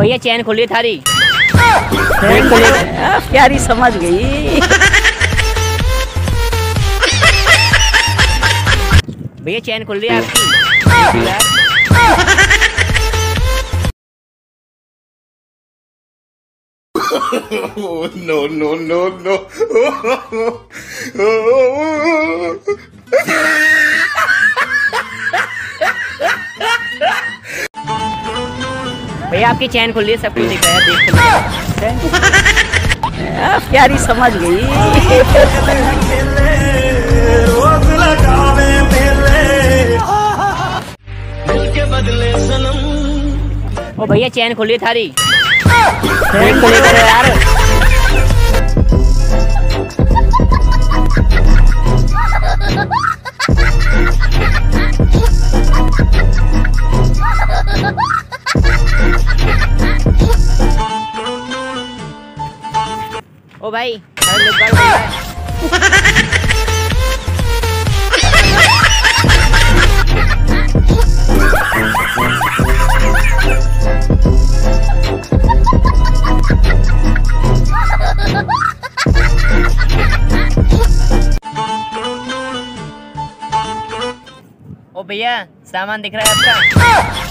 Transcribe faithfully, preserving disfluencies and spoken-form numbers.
भैया चैन खोलिए थारी। चैन खोलिए, प्यारी समझ गई। भैया चैन खोल रही है आपकी। No no no no. भैया आपकी चैन खुल रही है, सब कुछ दिख रहा है, देख कर। प्यारी समझ गई। ओ भैया चैन खोलिए थारी। चैन खोलिए करो यार। ओ भाई लिप बार हो रहा है। ओ भैया सामान दिख रहा है आपका।